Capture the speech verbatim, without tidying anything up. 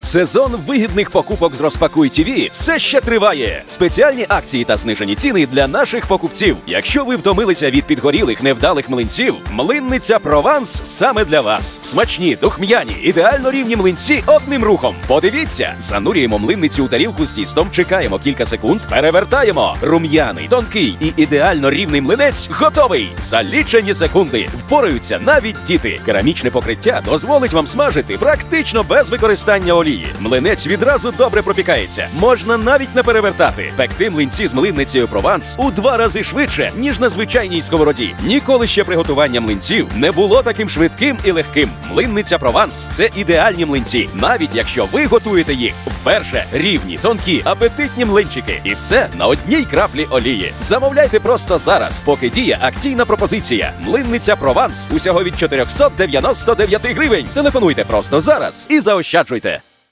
Сезон вигідних покупок з Розпакуй ТІВІ все ще триває. Спеціальні акції та знижені ціни для наших покупців. Якщо ви втомилися від підгорілих невдалих млинців, млинниця Прованс саме для вас. Смачні, духм'яні, ідеально рівні млинці одним рухом. Подивіться, занурюємо млинницю у тарілку з тістом, чекаємо кілька секунд, перевертаємо. Рум'яний, тонкий і ідеально рівний млинець готовий. За лічені секунди впораються навіть діти. Керамічне покриття дозволить вам смажити практично без використання олії. Млинець відразу добре пропікається. Можна навіть не перевертати. Пекти млинці з млинницею Прованс у два рази швидше, ніж на звичайній сковороді. Ніколи ще приготування млинців не було таким швидким і легким. Млинниця Прованс – це ідеальні млинці. Навіть якщо ви готуєте їх вперше, рівні, тонкі, апетитні млинчики. І все на одній краплі олії. Замовляйте просто зараз, поки діє акційна пропозиція. Млинниця Прованс усього від чотирьохсот дев'яноста дев'яти гривень. Телефонуйте просто зараз і заощаджуйте.